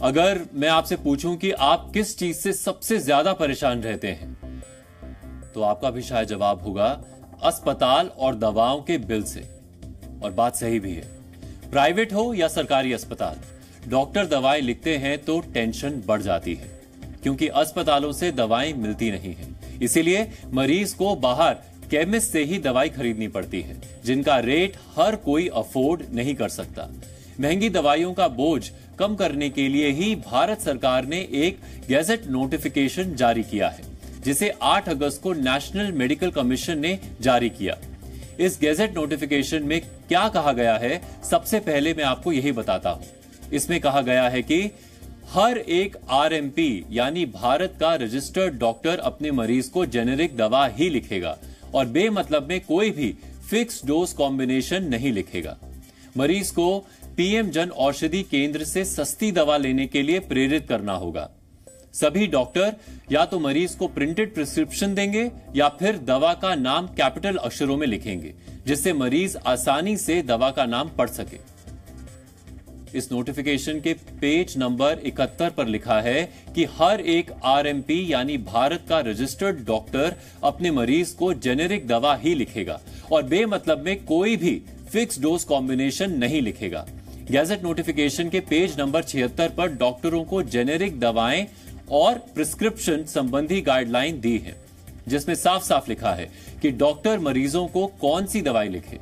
अगर मैं आपसे पूछूं कि आप किस चीज से सबसे ज्यादा परेशान रहते हैं, तो आपका भी शायद जवाब होगा अस्पताल और दवाओं के बिल से। और बात सही भी है। प्राइवेट हो या सरकारी अस्पताल, डॉक्टर दवाएं लिखते हैं तो टेंशन बढ़ जाती है, क्योंकि अस्पतालों से दवाएं मिलती नहीं है। इसीलिए मरीज को बाहर केमिस्ट से ही दवाई खरीदनी पड़ती है, जिनका रेट हर कोई अफोर्ड नहीं कर सकता। महंगी दवाइयों का बोझ कम करने के लिए ही भारत सरकार ने एक गैजेट नोटिफिकेशन जारी किया है, जिसे 8 अगस्त को नेशनल मेडिकल कमीशन ने जारी किया। इस गैजेट नोटिफिकेशन में क्या कहा गया है, सबसे पहले मैं आपको यही बताता हूं। इसमें कहा गया है कि हर एक आरएमपी यानी भारत का रजिस्टर्ड डॉक्टर अपने मरीज को जेनेरिक दवा ही लिखेगा और बेमतलब में कोई भी फिक्स डोज कॉम्बिनेशन नहीं लिखेगा। मरीज को पीएम जन औषधि केंद्र से सस्ती दवा लेने के लिए प्रेरित करना होगा। सभी डॉक्टर या तो मरीज को प्रिंटेड प्रिस्क्रिप्शन देंगे या फिर दवा का नाम कैपिटल अक्षरों में लिखेंगे, जिससे मरीज आसानी से दवा का नाम पढ़ सके। इस नोटिफिकेशन के पेज नंबर 71 पर लिखा है कि हर एक आरएमपी यानी भारत का रजिस्टर्ड डॉक्टर अपने मरीज को जेनेरिक दवा ही लिखेगा और बेमतलब में कोई भी फिक्स डोज कॉम्बिनेशन नहीं लिखेगा। गैजेट नोटिफिकेशन के पेज नंबर 76 पर डॉक्टरों को जेनेरिक दवाएं और प्रिस्क्रिप्शन संबंधी गाइडलाइन दी है, जिसमें साफ साफ लिखा है कि डॉक्टर मरीजों को कौन सी दवाई लिखे।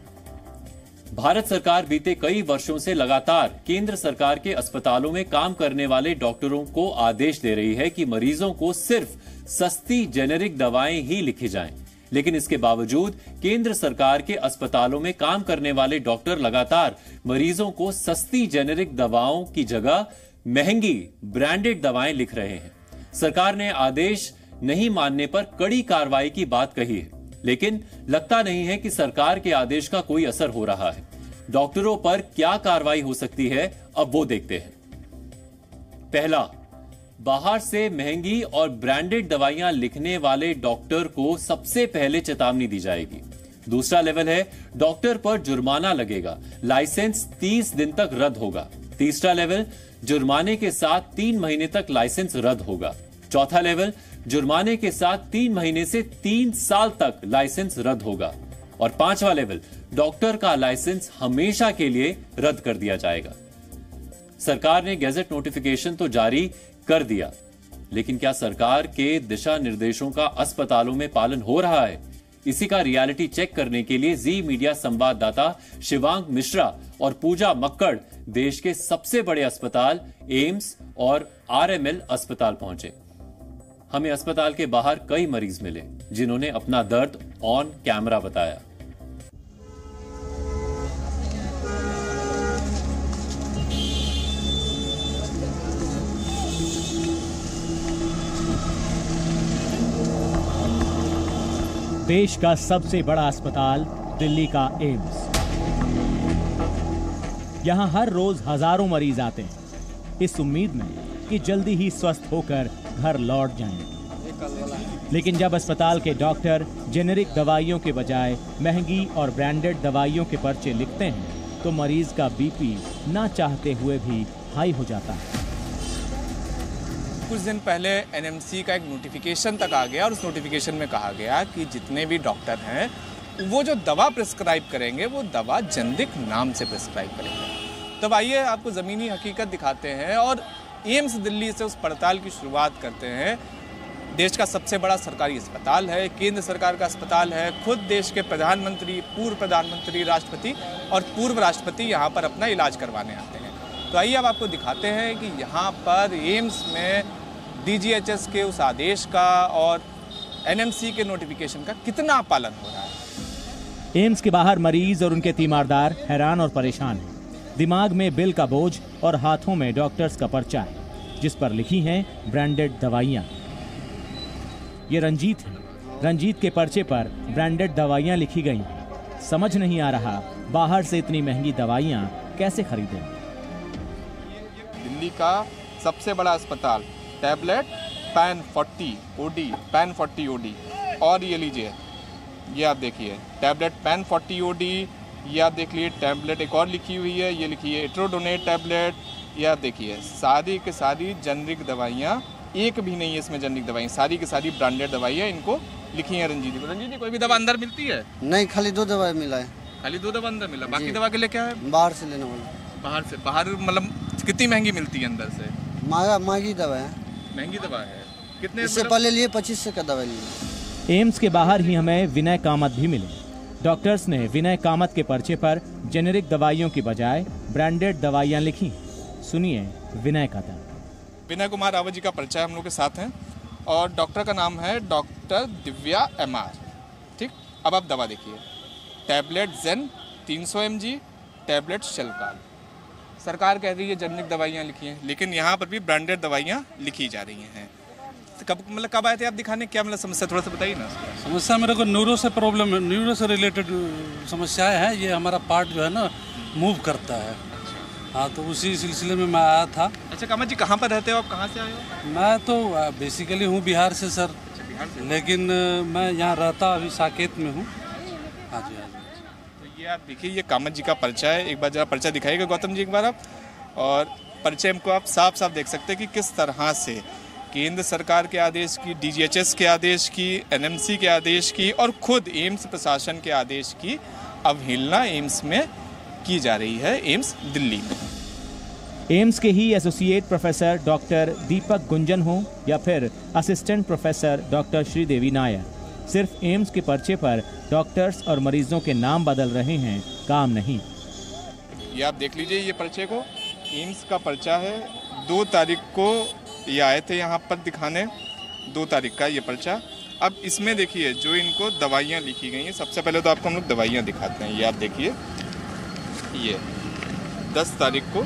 भारत सरकार बीते कई वर्षों से लगातार केंद्र सरकार के अस्पतालों में काम करने वाले डॉक्टरों को आदेश दे रही है कि मरीजों को सिर्फ सस्ती जेनेरिक दवाएं ही लिखी जाएं। लेकिन इसके बावजूद केंद्र सरकार के अस्पतालों में काम करने वाले डॉक्टर लगातार मरीजों को सस्ती जेनेरिक दवाओं की जगह महंगी ब्रांडेड दवाएं लिख रहे हैं। सरकार ने आदेश नहीं मानने पर कड़ी कार्रवाई की बात कही है, लेकिन लगता नहीं है कि सरकार के आदेश का कोई असर हो रहा है। डॉक्टरों पर क्या कार्रवाई हो सकती है, अब वो देखते हैं। पहला, बाहर से महंगी और ब्रांडेड दवाइयां लिखने वाले डॉक्टर को सबसे पहले चेतावनी दी जाएगी। दूसरा लेवल है, डॉक्टर पर जुर्माना लगेगा, लाइसेंस 30 दिन तक रद्द होगा। तीसरा लेवल, जुर्माने के साथ 3 महीने तक लाइसेंस रद्द होगा। चौथा लेवल, जुर्माने के साथ 3 महीने से 3 साल तक लाइसेंस रद्द होगा। और पांचवा लेवल, डॉक्टर का लाइसेंस हमेशा के लिए रद्द कर दिया जाएगा। सरकार ने गैजेट नोटिफिकेशन तो जारी कर दिया, लेकिन क्या सरकार के दिशा निर्देशों का अस्पतालों में पालन हो रहा है? इसी का रियलिटी चेक करने के लिए जी मीडिया संवाददाता शिवांग मिश्रा और पूजा मक्कड़ देश के सबसे बड़े अस्पताल एम्स और आरएमएल अस्पताल पहुंचे। हमें अस्पताल के बाहर कई मरीज मिले, जिन्होंने अपना दर्द ऑन कैमरा बताया। देश का सबसे बड़ा अस्पताल दिल्ली का एम्स। यहां हर रोज हजारों मरीज आते हैं, इस उम्मीद में कि जल्दी ही स्वस्थ होकर घर लौट जाएं। लेकिन जब अस्पताल के डॉक्टर जेनेरिक दवाइयों के बजाय महंगी और ब्रांडेड दवाइयों के पर्चे लिखते हैं, तो मरीज का बीपी ना चाहते हुए भी हाई हो जाता है। कुछ दिन पहले एनएमसी का एक नोटिफिकेशन तक आ गया और उस नोटिफिकेशन में कहा गया कि जितने भी डॉक्टर हैं वो जो दवा प्रिस्क्राइब करेंगे वो दवा जेनेरिक नाम से प्रिस्क्राइब करेंगे। तो आइए आपको ज़मीनी हकीकत दिखाते हैं और एम्स दिल्ली से उस पड़ताल की शुरुआत करते हैं। देश का सबसे बड़ा सरकारी अस्पताल है, केंद्र सरकार का अस्पताल है। खुद देश के प्रधानमंत्री, पूर्व प्रधानमंत्री, राष्ट्रपति और पूर्व राष्ट्रपति यहाँ पर अपना इलाज करवाने आते हैं। तो आइए अब आपको दिखाते हैं कि यहाँ पर एम्स में डीजीएचएस के उस आदेश का और एनएमसी के नोटिफिकेशन का कितना पालन हो रहा है। एम्स के बाहर मरीज और उनके तीमारदार हैरान और परेशान हैं। दिमाग में बिल का बोझ और हाथों में डॉक्टर्स का पर्चा है, जिस पर लिखी हैं ब्रांडेड दवाइयां। ये रंजीत है। रंजीत के पर्चे पर ब्रांडेड दवाइयां लिखी गई। समझ नहीं आ रहा बाहर से इतनी महंगी दवाइयां कैसे खरीदें। दिल्ली का सबसे बड़ा अस्पताल, tablet pan 40 OD, pan 40 OD. और ये लीजिए, ये आप देखिए टैबलेट पैन 40 ओडी। ये आप देख लीजिए टैबलेट एक और लिखी हुई है, ये लिखी है एट्रोडोनेट टैबलेट, ये आप देखिए सारी की सारी जेनरिक दवाइयाँ, एक भी नहीं है इसमें जेनरिक दवाइयाँ, सारी की सारी ब्रांडेड दवाइयाँ इनको लिखी हैं रंजीत जी। रंजीत जी कोई भी दवा अंदर मिलती है? नहीं, खाली 2 दवा मिला है। खाली 2 दवा अंदर मिला, बाकी दवा के लिए क्या है? बाहर से लेने वाला। बाहर से? बाहर मतलब कितनी महंगी मिलती है अंदर से? महंगी दवा है। महंगी दवा है। कितने? इससे पहले लिए 2500 का दवा लिए। एम्स के बाहर ही हमें विनय कामत भी मिले। डॉक्टर्स ने विनय कामत के पर्चे पर जेनेरिक दवाइयों की बजाय ब्रांडेड दवाइयां लिखी। सुनिए विनय का दर्द। विनय कुमार रावत जी का पर्चा हम लोग के साथ हैं और डॉक्टर का नाम है डॉक्टर दिव्या MR। ठीक, अब आप दवा देखिए, tablet Zen 300 mg, tablet Shelcal. सरकार कह रही है जेनरिक दवाइयाँ लिखी हैं, लेकिन यहाँ पर भी ब्रांडेड दवाइयाँ लिखी जा रही हैं। तो कब आए थे आप दिखाने? क्या मतलब समस्या, थोड़ा सा बताइए ना। समस्या मेरे को न्यूरो से प्रॉब्लम है, न्यूरो से रिलेटेड समस्याएं हैं। ये हमारा पार्ट जो है ना मूव करता है। हाँ, तो उसी सिलसिले में मैं आया था। अच्छा कामत जी, कहाँ पर रहते हो आप? कहाँ से आए हो? मैं तो बेसिकली हूँ बिहार से सर। अच्छा, बिहार से। लेकिन मैं यहाँ रहता अभी साकेत में हूँ। हाँ जी, हाँ जी। तो ये आप देखिए, ये कामत जी का पर्चा है। एक बार जरा पर्चा दिखाइएगा गौतम जी एक बार आप। और पर्चे को आप साफ साफ देख सकते हैं कि किस तरह से केंद्र सरकार के आदेश की, DGHS के आदेश की, NMC के आदेश की और खुद एम्स प्रशासन के आदेश की अवहेलना एम्स में की जा रही है, एम्स दिल्ली में। एम्स के ही associate professor doctor Deepak Gunjan हो या फिर assistant professor doctor Sridevi Nair, सिर्फ एम्स के पर्चे पर डॉक्टर्स और मरीजों के नाम बदल रहे हैं, काम नहीं। ये आप देख लीजिए, ये पर्चे को, एम्स का पर्चा है। 2 तारीख को ये आए थे यहाँ पर दिखाने, 2 तारीख का ये पर्चा। अब इसमें देखिए जो इनको दवाइयाँ लिखी गई हैं, सबसे पहले तो आपको हम लोग दवाइयाँ दिखाते हैं। ये आप देखिए, ये 10 तारीख को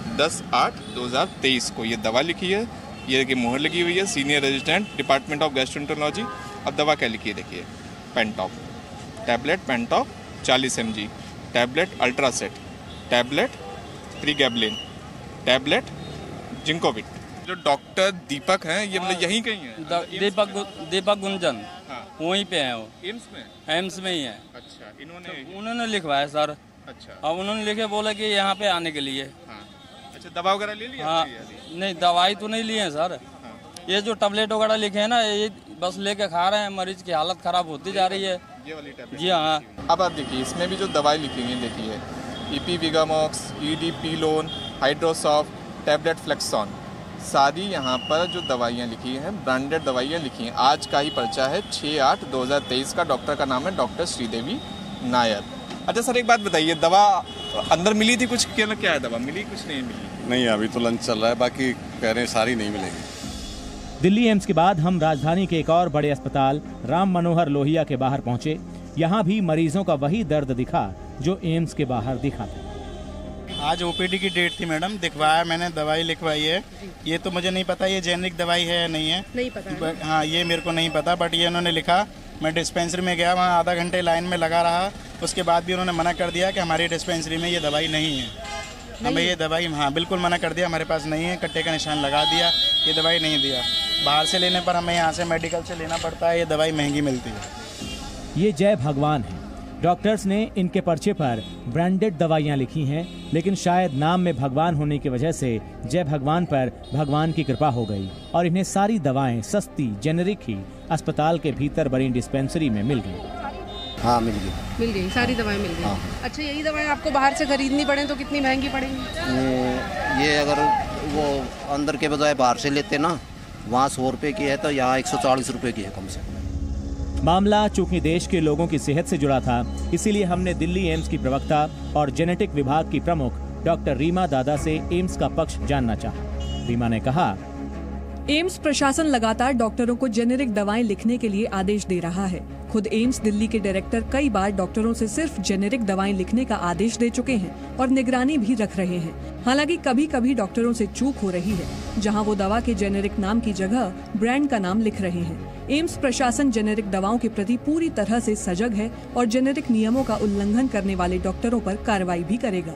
10/8/2023 को ये दवा लिखी है। ये की मोहर लगी हुई है, senior resident department of gastroenterology. अब दवा क्या लिखी है देखिए, Pantop tablet, Pantop 40 mg, tablet Ultracet, tablet pregabalin, tablet Zincovit. जो डॉक्टर दीपक हैं ये मतलब यहीं कहीं हैं? दीपक गुंजन। हाँ। वहीं पे हैं वो। एम्स में? एम्स में ही है। अच्छा, तो उन्होंने लिखवाया सर। अच्छा, अब उन्होंने लिखे बोला कि यहाँ पे आने के लिए। हाँ। अच्छा, दवा वगैरह ले लिया? हाँ, नहीं दवाई तो नहीं ली है सर। हाँ। ये जो टैबलेट वगैरह लिखे हैं ना, ये बस लेके खा रहे हैं, मरीज की हालत खराब होती जा रही है। ये वाली टैबलेट? जी हाँ। अब आप देखिए, इसमें भी जो दवाई लिखी हुई है देखिए, इपीविगामॉक्स, ED-पिलोन, हाइड्रोसॉफ्ट, टैबलेट फ्लेक्सॉन, सारी यहाँ पर जो दवाइयाँ लिखी हैं ब्रांडेड दवाइयाँ लिखी हैं। आज का ही पर्चा है 6/8/2023 का। डॉक्टर का नाम है डॉक्टर श्रीदेवी नायर। अच्छा सर, एक बात बताइए, दवा अंदर मिली थी कुछ? क्या है, दवा मिली कुछ? नहीं मिली? नहीं, अभी तो लंच चल रहा है, बाकी कह रहे हैं सारी नहीं मिलेगी। दिल्ली एम्स के बाद हम राजधानी के एक और बड़े अस्पताल राम मनोहर लोहिया के बाहर पहुंचे। यहाँ भी मरीजों का वही दर्द दिखा जो एम्स के बाहर दिखा था। आज OPD की डेट थी मैडम, दिखवाया मैंने, दवाई लिखवाई है। ये तो मुझे नहीं पता ये जेनरिक दवाई है या नहीं है, नहीं पता। हाँ, ये मेरे को नहीं पता, बट ये उन्होंने लिखा। मैं डिस्पेंसरी में गया, वहाँ आधा घंटे लाइन में लगा रहा, उसके बाद भी उन्होंने मना कर दिया कि हमारी डिस्पेंसरी में ये दवाई नहीं है। हमें ये दवाई, हाँ बिल्कुल मना कर दिया, हमारे पास नहीं है, कट्टे का निशान लगा दिया, ये दवाई नहीं दिया। बाहर से लेने पर हमें यहाँ से मेडिकल से लेना पड़ता है, ये दवाई महंगी मिलती है। ये जय भगवान है। डॉक्टर्स ने इनके पर्चे पर ब्रांडेड दवाइयां लिखी हैं, लेकिन शायद नाम में भगवान होने की वजह से जय भगवान पर भगवान की कृपा हो गई और इन्हें सारी दवाएं सस्ती जेनेरिक ही अस्पताल के भीतर बनी डिस्पेंसरी में मिल गई। हाँ, मिल गई सारी दवाएं मिल गई। हाँ। अच्छा, यही दवाएं आपको बाहर से खरीदनी पड़े तो कितनी महंगी पड़ेंगी? ये अगर वो अंदर के बजाय बाहर से लेते ना, वहाँ 100 रुपये की है तो यहाँ 140 रुपये की है कम से कम। मामला चूंकि देश के लोगों की सेहत से जुड़ा था, इसीलिए हमने दिल्ली एम्स की प्रवक्ता और जेनेटिक विभाग की प्रमुख डॉक्टर रीमा दादा से एम्स का पक्ष जानना चाहा। रीमा ने कहा, एम्स प्रशासन लगातार डॉक्टरों को जेनेरिक दवाएं लिखने के लिए आदेश दे रहा है। खुद एम्स दिल्ली के डायरेक्टर कई बार डॉक्टरों से सिर्फ जेनेरिक दवाएं लिखने का आदेश दे चुके हैं और निगरानी भी रख रहे हैं। हालांकि कभी कभी डॉक्टरों से चूक हो रही है, जहां वो दवा के जेनेरिक नाम की जगह ब्रांड का नाम लिख रहे हैं। एम्स प्रशासन जेनेरिक दवाओं के प्रति पूरी तरह से सजग है और जेनेरिक नियमों का उल्लंघन करने वाले डॉक्टरों पर कार्रवाई भी करेगा।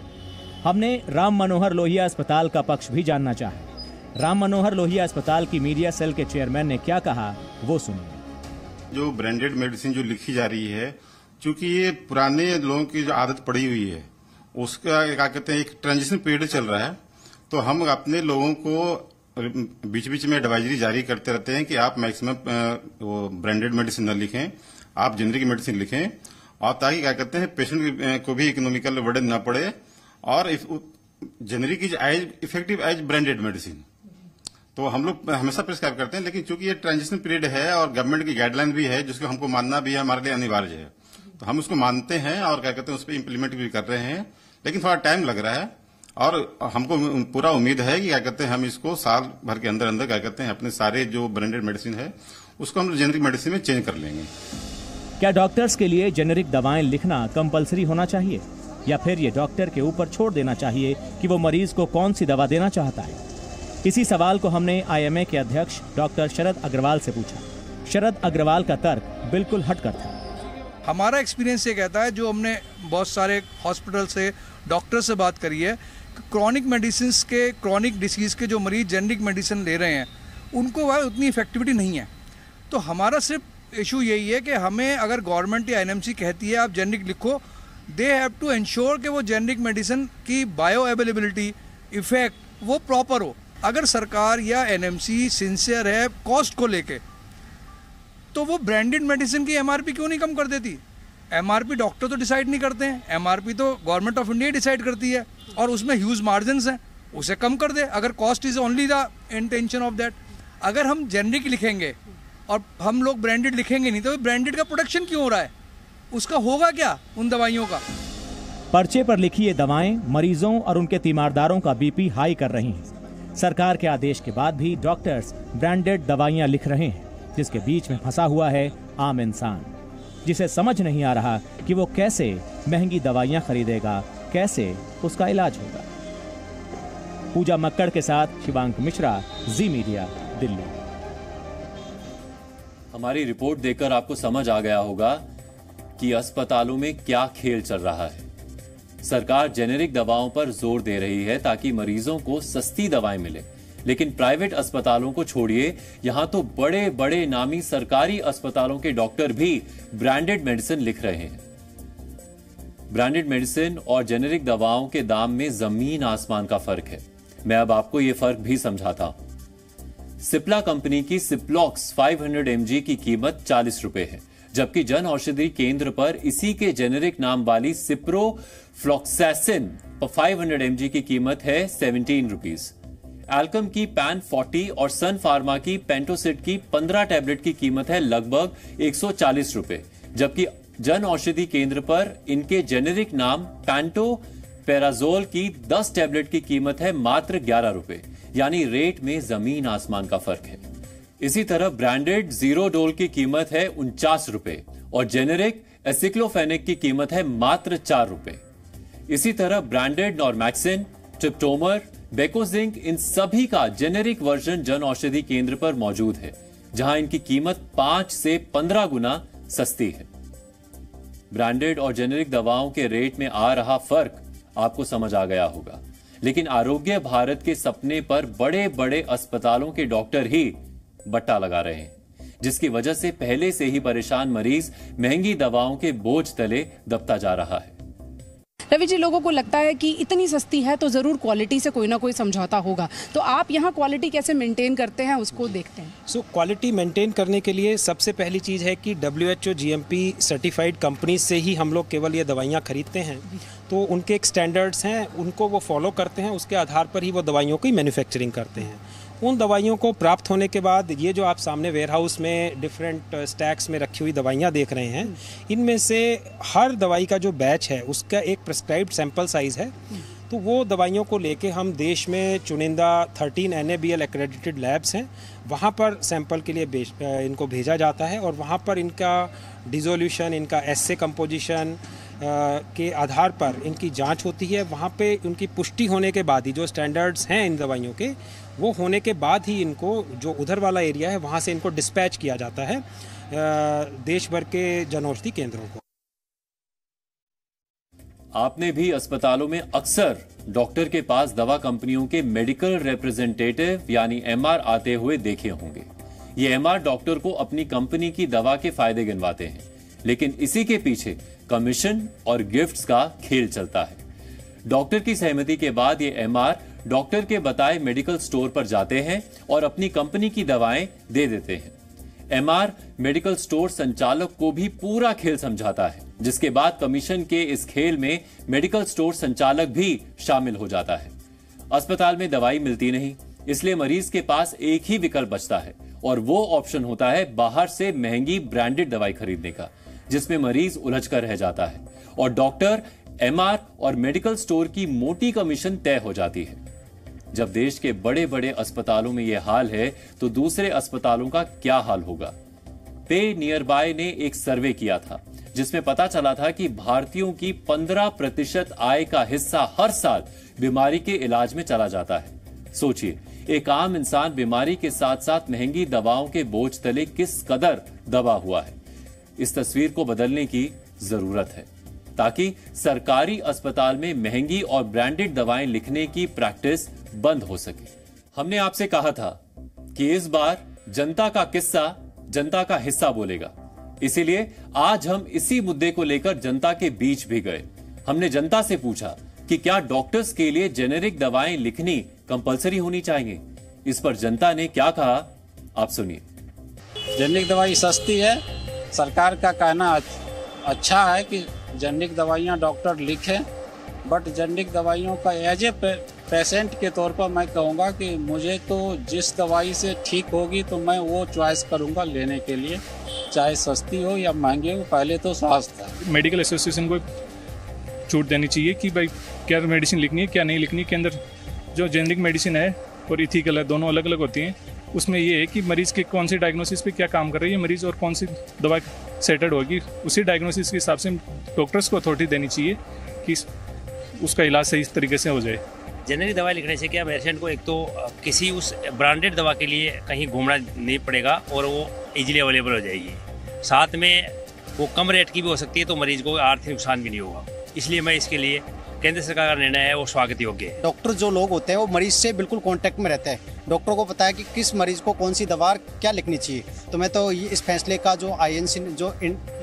हमने राम मनोहर लोहिया अस्पताल का पक्ष भी जानना चाहा। राम मनोहर लोहिया अस्पताल की मीडिया सेल के चेयरमैन ने क्या कहा, वो सुनिए। जो ब्रांडेड मेडिसिन जो लिखी जा रही है, क्योंकि ये पुराने लोगों की जो आदत पड़ी हुई है, उसका क्या कहते हैं, एक ट्रांजिशन पीरियड चल रहा है। तो हम अपने लोगों को बीच बीच में एडवाइजरी जारी करते रहते हैं कि आप मैक्सिमम वो ब्रांडेड मेडिसिन न लिखें, आप जेनरिक मेडिसिन लिखें, और ताकि क्या कहते हैं पेशेंट को भी इकोनॉमिकल बर्डन न पड़े, और generic is as effective as branded medicine. तो हम लोग हमेशा प्रिस्क्राइब करते हैं, लेकिन चूंकि ये ट्रांजिशन पीरियड है और गवर्नमेंट की गाइडलाइन भी है जिसको हमको मानना भी है, हमारे लिए अनिवार्य है, तो हम उसको मानते हैं और क्या कहते हैं उस पर इम्प्लीमेंट भी कर रहे हैं, लेकिन थोड़ा टाइम लग रहा है। और हमको पूरा उम्मीद है कि क्या कहते हैं हम इसको साल भर के अंदर अंदर क्या कहते हैं अपने सारे जो ब्रांडेड मेडिसिन है उसको हम जेनरिक मेडिसिन में चेंज कर लेंगे। क्या डॉक्टर्स के लिए जेनेरिक दवाएं लिखना कंपलसरी होना चाहिए, या फिर ये डॉक्टर के ऊपर छोड़ देना चाहिए कि वो मरीज को कौन सी दवा देना चाहता है? इसी सवाल को हमने IMA के अध्यक्ष डॉक्टर शरद अग्रवाल से पूछा। शरद अग्रवाल का तर्क बिल्कुल हटकर था। हमारा एक्सपीरियंस ये कहता है, जो हमने बहुत सारे हॉस्पिटल से डॉक्टर से बात करी है, क्रॉनिक मेडिसिन के, क्रॉनिक डिसीज के जो मरीज जेनरिक मेडिसिन ले रहे हैं उनको वह उतनी इफेक्टिविटी नहीं है। तो हमारा सिर्फ इशू यही है कि हमें अगर गवर्नमेंट या NMC कहती है आप जेनरिक लिखो, दे हैव टू इंश्योर कि वो जेनरिक मेडिसिन की बायो अवेलेबिलिटी, इफेक्ट वो प्रॉपर हो। अगर सरकार या NMC सिंसियर है कॉस्ट को लेके, तो वो ब्रांडेड मेडिसिन की MRP क्यों नहीं कम कर देती? MRP डॉक्टर तो डिसाइड नहीं करते हैं, MRP तो गवर्नमेंट ऑफ इंडिया डिसाइड करती है, और उसमें ह्यूज मार्जिन्स हैं, उसे कम कर दे। अगर cost is only the intention of that. अगर हम जेनरिक लिखेंगे और हम लोग ब्रांडेड लिखेंगे नहीं, तो ब्रांडेड का प्रोडक्शन क्यों हो रहा है? उसका होगा क्या उन दवाइयों का? पर्चे पर लिखी ये दवाएं मरीजों और उनके तीमारदारों का BP हाई कर रही हैं। सरकार के आदेश के बाद भी डॉक्टर्स ब्रांडेड दवाइयां लिख रहे हैं, जिसके बीच में फंसा हुआ है आम इंसान, जिसे समझ नहीं आ रहा कि वो कैसे महंगी दवाइयां खरीदेगा, कैसे उसका इलाज होगा। पूजा मक्कड़ के साथ शिवांक मिश्रा, जी मीडिया, दिल्ली। हमारी रिपोर्ट देखकर आपको समझ आ गया होगा कि अस्पतालों में क्या खेल चल रहा है। सरकार जेनेरिक दवाओं पर जोर दे रही है ताकि मरीजों को सस्ती दवाएं मिले, लेकिन प्राइवेट अस्पतालों को छोड़िए, यहां तो बड़े बड़े नामी सरकारी अस्पतालों के डॉक्टर भी ब्रांडेड मेडिसिन लिख रहे हैं। ब्रांडेड मेडिसिन और जेनेरिक दवाओं के दाम में जमीन आसमान का फर्क है। मैं अब आपको यह फर्क भी समझाता हूं। सिप्ला कंपनी की सिप्लॉक्स 500 mg की कीमत 40 रुपए है, जबकि जन औषधि केंद्र पर इसी के जेनेरिक नाम वाली सिप्रोफ्लॉक्सैसिन 500 mg की कीमत है 17 रुपीज। एल्कम की पैन 40 और सन फार्मा की पेंटोसिट की 15 टैबलेट की कीमत है लगभग 140 रुपए, जबकि जन औषधि केंद्र पर इनके जेनेरिक नाम पैंटोपेराजोल की 10 टैबलेट की कीमत है मात्र 11 रुपए, यानी रेट में जमीन आसमान का फर्क है। इसी तरह ब्रांडेड जीरोडोल की कीमत है 49 रुपए और जेनेरिक एसिक्लोफेनिक की कीमत है मात्र 4 रुपए। इसी तरह ब्रांडेड नॉर्मैक्सिन, ट्रिप्टोमर, बेकोजिंक, इन सभी का जेनेरिक वर्जन जन औषधि केंद्र पर मौजूद है, जहां इनकी कीमत 5 से 15 गुना सस्ती है। ब्रांडेड और जेनेरिक दवाओं के रेट में आ रहा फर्क आपको समझ आ गया होगा, लेकिन आरोग्य भारत के सपने पर बड़े बड़े अस्पतालों के डॉक्टर ही बट्टा लगा रहे हैं, जिसकी वजह से पहले से ही परेशान मरीज महंगी दवाओं के बोझ तले दबता जा रहा है। रवि जी, लोगों को लगता है कि इतनी सस्ती है तो जरूर क्वालिटी से कोई ना कोई समझौता होगा, तो आप यहाँ क्वालिटी कैसे मेंटेन करते हैं उसको देखते हैं। क्वालिटी मेंटेन करने के लिए सबसे पहली चीज़ है कि WHO GMP सर्टिफाइड कंपनी से ही हम लोग केवल ये दवाइयाँ खरीदते हैं, तो उनके एक स्टैंडर्ड्स हैं, उनको वो फॉलो करते हैं, उसके आधार पर ही वो दवाइयों की मैन्युफैक्चरिंग करते हैं। उन दवाइयों को प्राप्त होने के बाद ये जो आप सामने वेयरहाउस में डिफरेंट स्टैक्स में रखी हुई दवाइयाँ देख रहे हैं, इनमें से हर दवाई का जो बैच है उसका एक प्रिस्क्राइब्ड सैंपल साइज़ है, तो वो दवाइयों को लेके हम देश में चुनिंदा 13 NABL एक्रेडिटेड लैब्स हैं, वहाँ पर सैंपल के लिए इनको भेजा जाता है और वहाँ पर इनका डिसोल्यूशन, इनका एस्से कंपोजिशन के आधार पर इनकी जांच होती है। वहाँ पे उनकी पुष्टि होने के बाद ही, जो स्टैंडर्ड्स हैं इन दवाइयों के, वो होने के बाद ही इनको जो उधर वाला एरिया है वहाँ से इनको डिस्पैच किया जाता है देश भर के जनऔषधि केंद्रों को। आपने भी अस्पतालों में अक्सर डॉक्टर के पास दवा कंपनियों के मेडिकल रिप्रेजेंटेटिव यानी MR आते हुए देखे होंगे। ये MR डॉक्टर को अपनी कंपनी की दवा के फायदे गिनवाते हैं, लेकिन इसी के पीछे कमीशन और गिफ्ट्स का खेल चलता है। डॉक्टर की सहमति के बाद ये MR डॉक्टर के बताए मेडिकल स्टोर पर जाते हैं और अपनी कंपनी की दवाएं दे देते हैं। एमआर मेडिकल स्टोर संचालक को भी पूरा खेल समझाता है, जिसके बाद कमीशन के इस खेल में मेडिकल स्टोर संचालक भी शामिल हो जाता है। अस्पताल में दवाई मिलती नहीं, इसलिए मरीज के पास एक ही विकल्प बचता है और वो ऑप्शन होता है बाहर से महंगी ब्रांडेड दवाई खरीदने का, जिसमें मरीज उलझ कर रह जाता है और डॉक्टर, एमआर और मेडिकल स्टोर की मोटी कमीशन तय हो जाती है। जब देश के बड़े बड़े अस्पतालों में यह हाल है तो दूसरे अस्पतालों का क्या हाल होगा? पे नियर बाय ने एक सर्वे किया था जिसमें पता चला था कि भारतीयों की 15% आय का हिस्सा हर साल बीमारी के इलाज में चला जाता है। सोचिए, एक आम इंसान बीमारी के साथ साथ महंगी दवाओं के बोझ तले किस कदर दबा हुआ है। इस तस्वीर को बदलने की जरूरत है ताकि सरकारी अस्पताल में महंगी और ब्रांडेड दवाएं लिखने की प्रैक्टिस बंद हो सके। हमने आपसे कहा था कि इस बार जनता का किस्सा जनता का हिस्सा बोलेगा, इसीलिए आज हम इसी मुद्दे को लेकर जनता के बीच भी गए। हमने जनता से पूछा कि क्या डॉक्टर्स के लिए जेनेरिक दवाएं लिखनी कंपलसरी होनी चाहिए। इस पर जनता ने क्या कहा, आप सुनिए। जेनेरिक दवाई सस्ती है, सरकार का कहना अच्छा है कि जेनेरिक दवाइयाँ डॉक्टर लिखें, बट जेनेरिक दवाइयों का एज ए पेशेंट के तौर पर मैं कहूँगा कि मुझे तो जिस दवाई से ठीक होगी तो मैं वो चॉइस करूँगा लेने के लिए, चाहे सस्ती हो या महंगी हो, पहले तो स्वास्थ्य है। मेडिकल एसोसिएशन को छूट देनी चाहिए कि भाई क्या मेडिसिन लिखनी है क्या नहीं लिखनी है, के अंदर जो जेनेरिक मेडिसिन है और इथिकल है, दोनों अलग अलग होती हैं। उसमें ये है कि मरीज के कौन सी डायग्नोसिस पे क्या काम कर रही है मरीज और कौन सी दवा सेटेड होगी, उसी डायग्नोसिस के हिसाब से डॉक्टर्स को अथॉरिटी देनी चाहिए कि उसका इलाज सही तरीके से हो जाए। जेनेरिक दवाई लिखने से क्या पेशेंट को एक तो किसी उस ब्रांडेड दवा के लिए कहीं घूमना नहीं पड़ेगा और वो इजीली अवेलेबल हो जाएगी, साथ में वो कम रेट की भी हो सकती है तो मरीज को आर्थिक नुकसान भी नहीं होगा। इसलिए मैं इसके लिए केंद्र सरकार का निर्णय है वो स्वागत योग्य है। डॉक्टर जो लोग होते हैं वो मरीज से बिल्कुल कांटेक्ट में रहते हैं, डॉक्टर को पता है कि किस मरीज को कौन सी दवा क्या लिखनी चाहिए। तो मैं तो इस फैसले का जो आईएनसी जो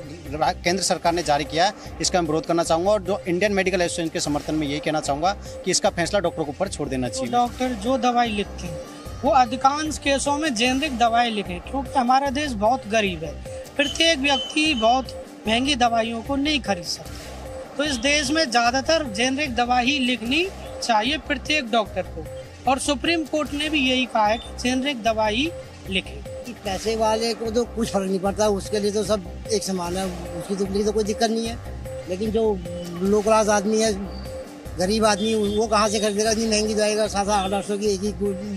केंद्र सरकार ने जारी किया है इसका मैं विरोध करना चाहूँगा और जो इंडियन मेडिकल एसोसिएशन के समर्थन में यही कहना चाहूँगा कि इसका फैसला डॉक्टर को ऊपर छोड़ देना चाहिए। डॉक्टर जो दवाई लिखते हैं वो अधिकांश केसों में जेनेरिक दवाई लिखें, क्योंकि हमारा देश बहुत गरीब है, प्रत्येक व्यक्ति बहुत महंगी दवाइयों को नहीं खरीद सकता। तो इस देश में ज़्यादातर जेनेरिक दवा ही लिखनी चाहिए प्रत्येक डॉक्टर को, और सुप्रीम कोर्ट ने भी यही कहा है कि जेनेरिक दवा ही लिखे। पैसे वाले को तो कुछ फर्क नहीं पड़ता, उसके लिए तो सब एक समान है, उसकी तो लिए तो कोई दिक्कत नहीं है। लेकिन जो लो क्लास आदमी है, गरीब आदमी, वो कहाँ से खरीदेगा? इतनी महंगी दवाई का 700-800 की एक ही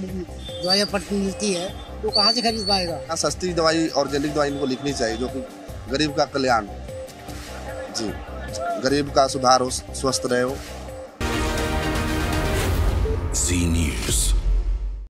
दवाई मिलती है, तो कहाँ से खरीद पाएगा? सस्ती दवाई और जेनेरिक दवाई इनको लिखनी चाहिए, जो कि गरीब का कल्याण, जी गरीब का सुधार हो, स्वस्थ रहे हो। जी न्यूज़।